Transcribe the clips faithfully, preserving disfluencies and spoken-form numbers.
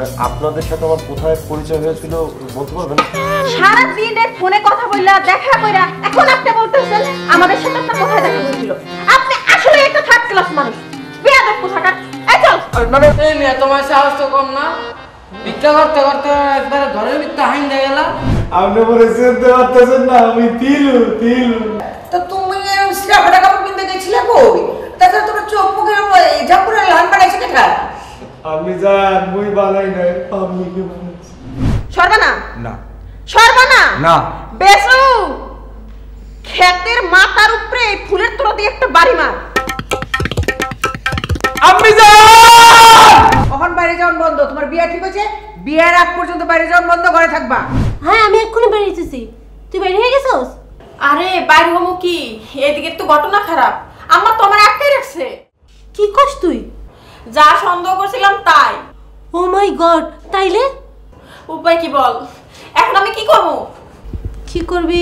আপনাদের সাথে আমার কোথায় পরিচয় হয়েছিল বলতে পারবেন? সারা দিন ফোনে কথা বললা দেখা কইরা এখন আপনি বলতেছেন আমাদের সাথে আপনার কোথায় দেখা হয়েছিল? আপনি আসলে একটা থার্ড ক্লাস মানুষ, বেয়াদব কোথাকার। এই চল। না না এই মেয়ে তোমার সাহস তো কম না, ভিক্ষা করতে করতে একবার ঘরের ভিতরে হাইন দিয়ে গেলা। আপনি বলে চিনতে পারতেছেন না আমি তিলু তিলু। তো তুমি সিরা ফাটা কাপড় কিনতে গেছিলে কই? তাছাড়া তোমার চোখ মুখে জাপুরে লাল বানাইছে কেটা? আমি জান মুই বানাই নাই, আমি কি বানাইছি? সর্বনা না সর্বনা না বেসু ক্ষেতের মাথার উপরে ফুলের তোড়া দিয়ে একটা বাড়ি মার। আমি জান কখন বাইরে যাওয়ার বন্ধ? তোমার বিয়ে ঠিক হয়েছে? বিয়ের আগ পর্যন্ত বাইরে যাওয়ার বন্ধ, ঘরে থাকবা। হ্যাঁ আমি এক্ষুনি বেরিয়ে এসেছি। তুই বের হয়ে গেছস? আরে বাইরে হমু কি, এদিকে তো ঘটনা খারাপ। আমার তো আমার আটকে রাখছে। কি করছ তুই? যা সন্দেহ করছিলাম তাই। ও মাই গড, তাইলে উপায় কি বল? এখন আমি কি করব? কি করবি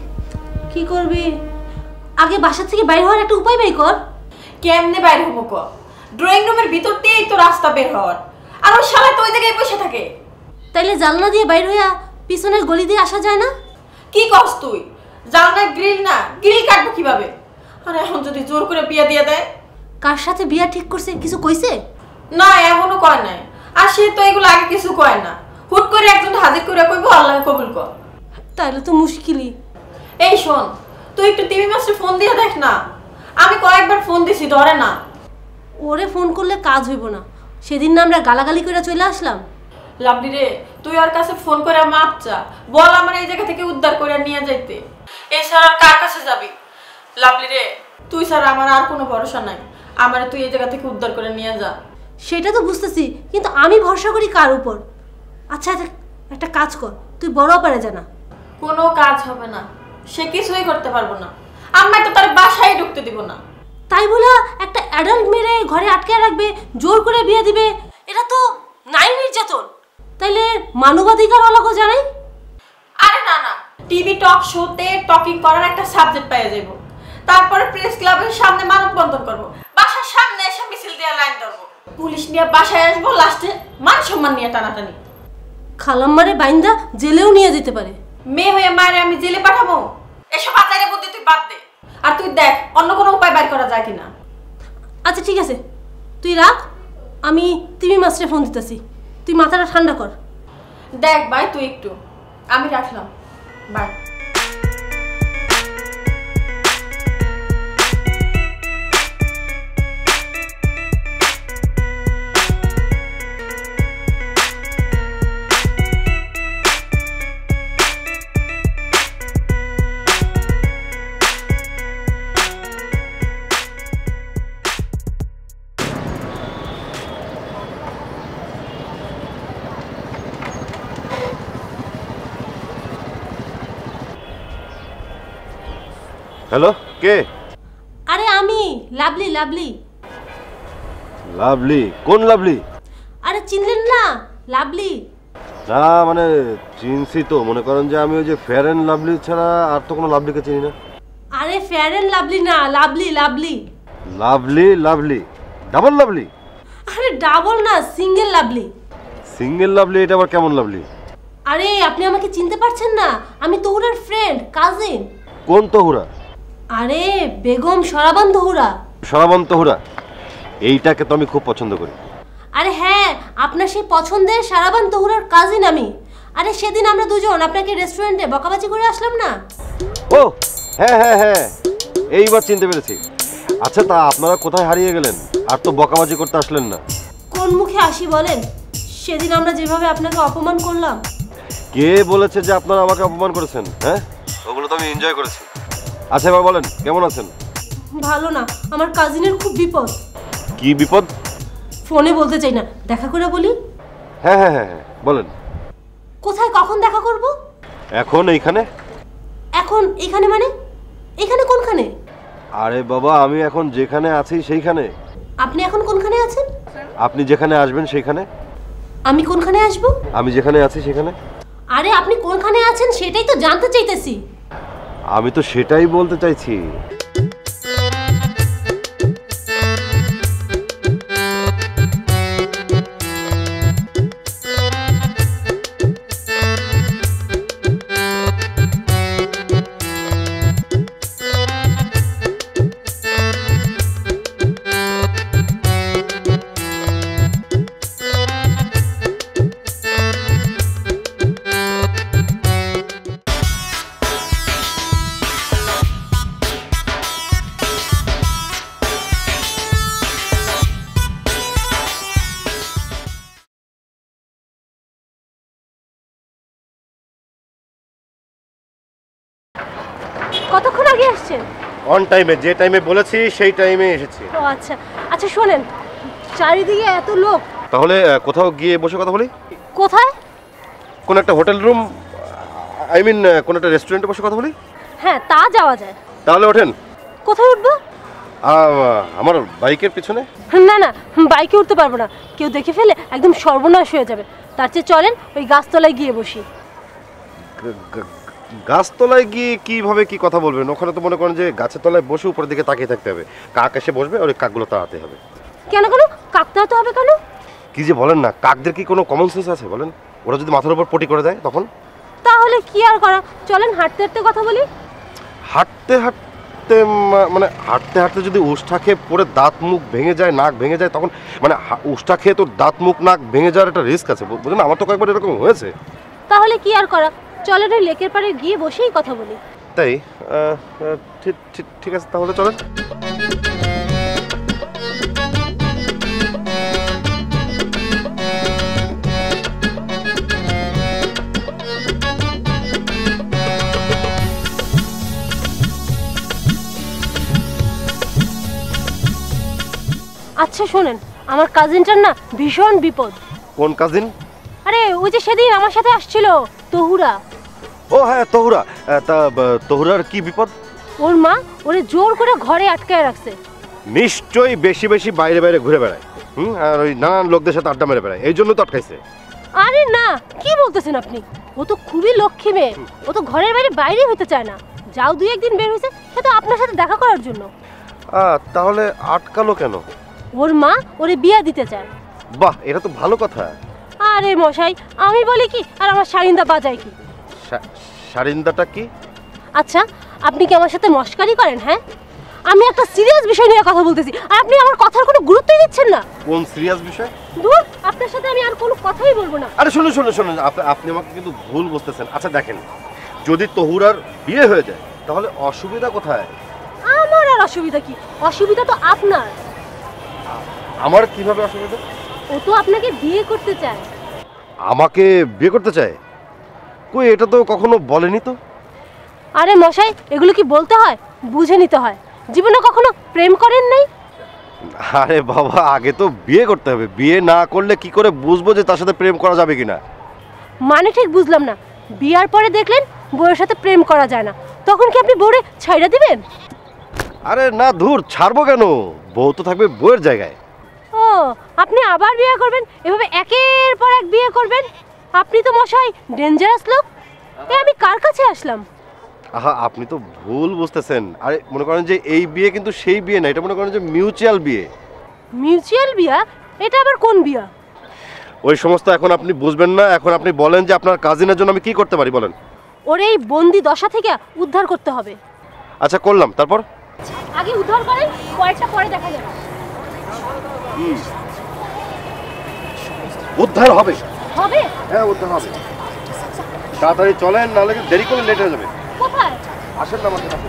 কি করবি আগে বাসা থেকে বাইরে হওয়ার একটা উপায় বের কর। কেমনে বাইরে হবো ক? ড্রয়িং রুমের ভিতর দিয়েই তো রাস্তা বের হওয়ার, আর ওই শালা তো ওই জায়গায় বসে থাকে। তাইলে জানলা দিয়ে বাইরে হইয়া পিছনের গলি দিয়ে আসা যায় না? কি করছ তুই? জানলায় গ্রিল না, গ্রিল কাটবো কিভাবে? আর এখন যদি জোর করে বিয়ে দিয়ে দেয়? কার সাথে বিয়া ঠিক করছে কিছু কইছে? না এখনো কয় নাই, আর সে তো এগুলো আগে কিছু কয় না। হুট করে একজন হাজির করে কইবো আল্লাহ কবুল কর। তাইলে তো মুশকিলই। এই শোন, তুই একটু টিভি মাস্টার ফোন দিয়ে দেখ না। আমি কয়েকবার ফোন দিছি, ধরে না। ওরে ফোন করলে কাজ হইব না। সেদিন না আমরা গালাগালি করে চলে আসলাম। লাভলি রে, তুই ওর কাছে ফোন করে মাপ চা, বল আমার এই জায়গা থেকে উদ্ধার করে নিয়ে যাইতে। এছাড়া আর কার কাছে যাবি? লাভলি রে, তুই ছাড়া আমার আর কোনো ভরসা নাই। আমারে তুই এই জায়গা থেকে উদ্ধার করে নিয়ে যা। সেটা তো বুঝতেছি, কিন্তু আমি ভরসা করি কার উপর? আচ্ছা একটা কাজ কর, তুই বড় পারে জানা। কোনো কাজ হবে না, সে কিছুই করতে পারবো না। আমি তো তার বাসায় ঢুকতে দিব না। তাই বলা একটা অ্যাডাল্ট মেরে ঘরে আটকে রাখবে, জোর করে বিয়ে দিবে, এটা তো নাই নির্যাতন। তাইলে মানবাধিকার অলগো জানাই। আরে না না, টিভি টক শোতে টকিং করার একটা সাবজেক্ট পেয়ে যাবো। তারপরে প্রেস ক্লাবের সামনে মানববন্ধন করবো, বাসার সামনে এসে মিছিল দিয়ে লাইন ধরবো, পুলিশ নিয়ে বাসায় আসবো, লাস্টে মান সম্মান নিয়ে টানাটানি। খালাম্মারে বাইন্দা জেলেও নিয়ে যেতে পারে। মেয়ে হয়ে মায়ের আমি জেলে পাঠাবো? এসব আচারে বুদ্ধি তুই বাদ দে, আর তুই দেখ অন্য কোনো উপায় বের করা যায় কিনা। আচ্ছা ঠিক আছে, তুই রাখ, আমি টিভি মাস্টারে ফোন দিতেছি। তুই মাথাটা ঠান্ডা কর। দেখ ভাই তুই একটু, আমি রাখলাম, বাই। হ্যালো, কে? আরে আমি লাভলি। লাভলি লাভলি? কোন লাভলি? আরে চিনলেন না? লাভলি না মানে চিনছি তো, মনে করেন যে আমি ওই যে ফেয়ার এন্ড লাভলি ছাড়া আর তো কোনো লাভলিকে চিনি না। আরে ফেয়ার এন্ড লাভলি না, লাভলি লাভলি লাভলি লাভলি ডাবল লাভলি? আরে ডাবল না, সিঙ্গেল লাভলি। সিঙ্গেল লাভলি? এটা আবার কেমন লাভলি? আরে আপনি আমাকে চিনতে পারছেন না? আমি তহুরার ফ্রেন্ড, কাজিন। কোন তহুরা? আরে বেগম সরাবান তহুরা। সরাবান তহুরা? এইটাকে তো আমি খুব পছন্দ করি। আরে হ্যাঁ, আপনার সেই পছন্দের সারাবান তহুরার কাজিন আমি। আরে সেদিন আমরা দুজন আপনাকে রেস্টুরেন্টে বকাবাজি করে আসলাম না? ও হ্যাঁ হ্যাঁ হ্যাঁ, এইবার চিনতে পেরেছি। আচ্ছা তা আপনারা কোথায় হারিয়ে গেলেন? আর তো বকাবাজি করতে আসলেন না। কোন মুখে আসি বলেন? সেদিন আমরা যেভাবে আপনাকে অপমান করলাম। কে বলেছে যে আপনারা আমাকে অপমান করেছেন? হ্যাঁ, ওগুলো তো আমি এনজয় করেছি। আচ্ছা এবার বলেন কেমন আছেন? ভালো না, আমার কাজিনের খুব বিপদ। কি বিপদ? ফোনে বলতে চাই না, দেখা করে বলি। হ্যাঁ হ্যাঁ হ্যাঁ হ্যাঁ বলেন। কোথায় কখন দেখা করব? এখন এইখানে। এখন এইখানে মানে? এইখানে কোনখানে? আরে বাবা আমি এখন যেখানে আছি সেইখানে। আপনি এখন কোনখানে আছেন? আপনি যেখানে আসবেন সেইখানে। আমি কোনখানে আসব? আমি যেখানে আছি সেখানে। আরে আপনি কোনখানে আছেন সেটাই তো জানতে চাইতেছি। আমি তো সেটাই বলতে চাইছি। আসছেন? অন টাইমে, যে টাইমে বলেছি সেই টাইমে এসেছি। ও আচ্ছা আচ্ছা, শোনেন, চারিদিকে এত লোক, তাহলে আহ, কোথাও গিয়ে বসে কথা বলি। কোথায়? কোন একটা হোটেল রুম, আই মিন কোন একটা রেস্টুরেন্টে বসে কথা বলি। হ্যাঁ, তা যাওয়া যায়। তাহলে ওঠেন। কোথায় উঠবো? আহ, আমার বাইকের পিছনে। না না, বাইকে উঠতে পারবো না, কেউ দেখে ফেলে একদম সর্বনাশ হয়ে যাবে। তার চেয়ে চলেন ওই গাছতলায় গিয়ে বসি। গ- গ- গাছতলায় গিয়ে কিভাবে কি কথা বলবেন? ওখানে তো মনে করেন যে গাছের তলায় বসে উপরের দিকে তাকিয়ে থাকতে হবে, কাক এসে বসবে আর ওই কাকগুলো তাড়াতে হবে। কেন কেন কাকতে হতে হবে কেন? কি যে বলেন না, কাকদের কি কোনো কমন সেন্স আছে বলেন? ওরা যদি মাথার উপর পটি করে দেয় তখন? তাহলে কি আর করা, চলেন হাঁটতে হাঁটতে কথা বলি। হাঁটতে হাঁটতে মা- মানে হাঁটতে হাঁটতে যদি উষ্ঠা খেয়ে পড়ে দাঁত মুখ ভেঙে যায়, নাক ভেঙে যায়, তখন মানে হা- উষ্ঠা খেয়ে তো দাঁত মুখ নাক ভেঙে যাওয়ার একটা রিস্ক আছে, বুঝলেন? আমার তো কয়েকবার এরকম হয়েছে। তাহলে কি আর করা, চলেন ওই লেকের পাড়ে গিয়ে বসেই কথা বলি। তাই আহ, আহ, ঠিক ঠিক ঠিক আছে, তাহলে চলেন। আচ্ছা শোনেন, আমার কাজিনটার না ভীষণ বিপদ। কোন কাজিন? আরে ওই যে সেদিন আমার সাথে আসছিল তহুরা। ও হ্যাঁ, তহুরা। আহ, তা আহ, তহুরার কি বিপদ? ওর মা ওরে জোর করে ঘরে আটকায় রাখছে। নিশ্চয়ই বেশি বেশি বাইরে বাইরে ঘুরে বেড়ায়, হুম, আর ওই নানান লোকদের সাথে আড্ডা মেরে বেড়ায়, এই জন্য তো আটকাইছে। আরে না, কি বলতেছেন আপনি? ও তো খুবই লক্ষ্মী মেয়ে, ও তো ঘরের বাইরে বাইরে হতে চায় না। যাও দুই একদিন বের হয়েছে, সে তো আপনার সাথে দেখা করার জন্য। আহ, তাহলে আটকালো কেন? ওর মা ওরে বিয়া দিতে চায়। বাহ, এটা তো ভালো কথা। আরে মশাই, আমি বলি কি আর আমার শারিন্দা বাজায় কি? শা- শারিন্দাটা কি? আচ্ছা, আপনি কি আমার সাথে মস্কারি করেন? হ্যাঁ, আমি একটা সিরিয়াস বিষয় নিয়ে কথা বলতেছি আর আপনি আমার কথার কোনো গুরুত্বই দিচ্ছেন না। কোন সিরিয়াস বিষয়? দূর, আপনার সাথে আমি আর কোনো কথাই বলবো না। আরে শুনুন শুনুন শুনুন, আপ- আপনি আমাকে কিন্তু ভুল বুঝতেছেন। আচ্ছা দেখেন, যদি তহুরার বিয়ে হয়ে যায় তাহলে অসুবিধা কোথায়? আমার আর অসুবিধা কি? অসুবিধা তো আপনার। আমার কিভাবে অসুবিধা? ও তো আপনাকে বিয়ে করতে চায়। আমাকে বিয়ে করতে চায়? কই, এটা তো কখনো বলেনি তো। আরে মশাই, এগুলো কি বলতে হয়? বুঝে নিতে হয়। জীবনে কখনো প্রেম করেন নাই? আরে বাবা, আগে তো বিয়ে করতে হবে, বিয়ে না করলে কি করে বুঝবো যে তার সাথে প্রেম করা যাবে কিনা? মানে ঠিক বুঝলাম না। বিয়ার পরে দেখলেন বউয়ের সাথে প্রেম করা যায় না, তখন কি আপনি বউরে ছাইড়া দিবেন? আরে না, ধুর, ছাড়বো কেন? বউ তো থাকবে বউয়ের জায়গায়। ও, আপনি আবার বিয়ে করবেন? এভাবে একের পর এক বিয়ে করবেন? আপনি তো মশাই ডেঞ্জারাস লোক। এ আমি কার কাছে আসলাম? আহা, আপনি তো ভুল বুঝতেছেন। আরে মনে করেন যে এই বিয়ে কিন্তু সেই বিয়ে না, এটা মনে করেন যে মিউচুয়াল বিয়ে। মিউচুয়াল বিয়া? এটা আবার কোন বিয়া? ওই সমস্ত এখন আপনি বুঝবেন না। এখন আপনি বলেন যে আপনার কাজিনের জন্য আমি কি করতে পারি, বলেন। ওর এই বন্দি দশা থেকে উদ্ধার করতে হবে। আচ্ছা, করলাম, তারপর? আগে উদ্ধার করেন, পরেরটা পরে দেখা যাবে। উদ্ধার হবে? হবে? হ্যাঁ, উদ্ধার হবে। তাড়াতাড়ি চলেন, নাহলে কিন্তু দেরি করলে লেট হয়ে যাবে। কোথায়? আসেন না আমার সাথে।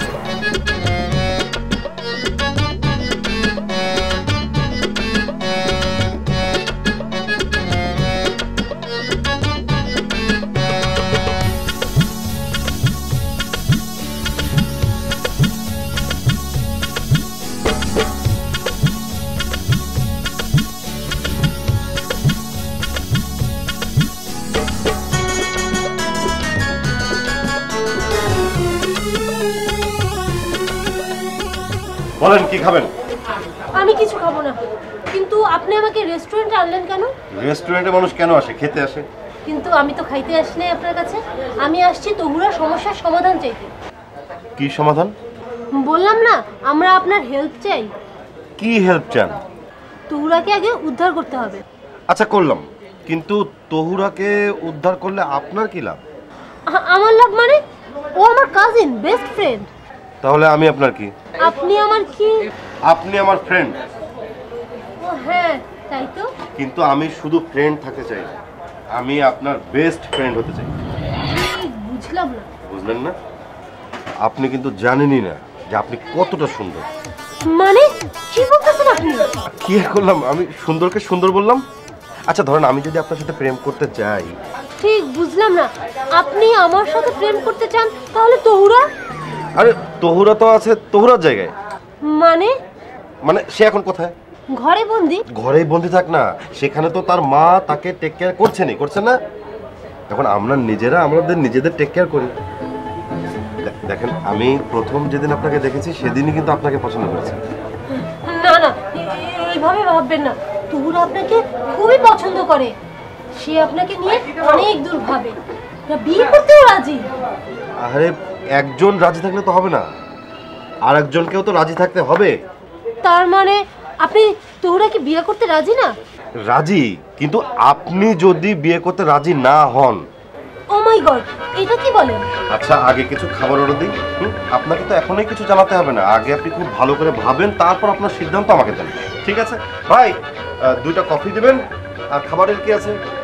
বলেন কি খাবেন? আমি কিছু খাবো না। কিন্তু আপনি আমাকে রেস্টুরেন্টে আনলেন কেন? রেস্টুরেন্টে মানুষ কেন আসে? খেতে আসে। কিন্তু আমি তো খাইতে আসি নাই আপনার কাছে। আমি আসছি তহুরা সমস্যার সমাধান চাইতে। কি সমাধান? বললাম না, আমরা আপনার হেল্প চাই। কি হেল্প চান? তহুরাকে আগে উদ্ধার করতে হবে। আচ্ছা, করলাম, কিন্তু তহুরাকে উদ্ধার করলে আপনার কি লাভ? আ- আমার লাভ মানে? ও আমার কাজিন, বেস্ট ফ্রেন্ড। তাহলে আমি আপনার কি? আপনি আমার কি? আপনি আমার ফ্রেন্ড। ও হ্যাঁ, তাই তো। কিন্তু আমি শুধু ফ্রেন্ড থাকতে চাই না, আমি আপনার বেস্ট ফ্রেন্ড হতে চাই। ঠিক বুঝলাম না। বুঝলেন না? আপনি কিন্তু জানেনই না যে আপনি কতটা সুন্দর। মানে কি বলতেছেন আপনি? কি আর করলাম, আমি সুন্দরকে সুন্দর বললাম। আচ্ছা ধরেন, আমি যদি আপনার সাথে প্রেম করতে চাই। ঠিক বুঝলাম না। আপনি আমার সাথে প্রেম করতে চান, তাহলে তহুরা? আরে তহুরা তো আছে তহুরার জায়গায়। মানে মানে সে এখন কোথায়? ঘরে বন্দি। ঘরেই বন্দি থাক না, সেখানে তো তার মা তাকে টেক কেয়ার করছেনই, করছে না? এখন আমরা নিজেরা আমাদের নিজেদের টেক কেয়ার করি। দেখেন, আমি প্রথম যেদিন আপনাকে দেখেছি সেদিনই কিন্তু আপনাকে পছন্দ করেছি। না না, এইভাবে ভাববেন না। তহুরা আপনাকে খুবই পছন্দ করে, সে আপনাকে নিয়ে অনেক দূর ভাবে, বিয়ে করতেও রাজি। আরে একজন রাজি থাকলে তো হবে না, আর একজনকেও তো রাজি থাকতে হবে। তার মানে আপনি তহুরাকে বিয়ে করতে রাজি না? রাজি, কিন্তু আপনি যদি বিয়ে করতে রাজি না হন। ও মাই গড, এটা কি বলেন? আচ্ছা, আগে কিছু খাবার অর্ডার দিই। আপনাকে তো এখনই কিছু জানাতে হবে না, আগে আপনি খুব ভালো করে ভাবেন, তারপর আপনার সিদ্ধান্ত আমাকে দেন, ঠিক আছে? ভাই, দুইটা কফি দেবেন। আর খাবারের কি আছে?